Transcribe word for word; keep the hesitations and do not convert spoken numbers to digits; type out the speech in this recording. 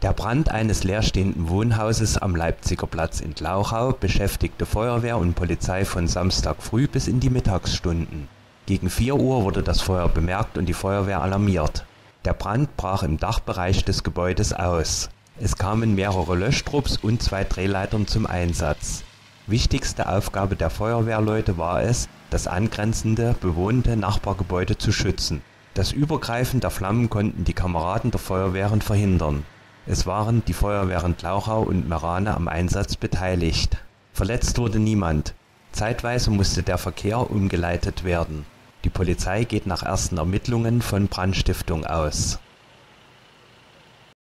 Der Brand eines leerstehenden Wohnhauses am Leipziger Platz in Glauchau beschäftigte Feuerwehr und Polizei von Samstag früh bis in die Mittagsstunden. Gegen vier Uhr wurde das Feuer bemerkt und die Feuerwehr alarmiert. Der Brand brach im Dachbereich des Gebäudes aus. Es kamen mehrere Löschtrupps und zwei Drehleitern zum Einsatz. Wichtigste Aufgabe der Feuerwehrleute war es, das angrenzende, bewohnte Nachbargebäude zu schützen. Das Übergreifen der Flammen konnten die Kameraden der Feuerwehren verhindern. Es waren die Feuerwehren Glauchau und Meerane am Einsatz beteiligt. Verletzt wurde niemand. Zeitweise musste der Verkehr umgeleitet werden. Die Polizei geht nach ersten Ermittlungen von Brandstiftung aus.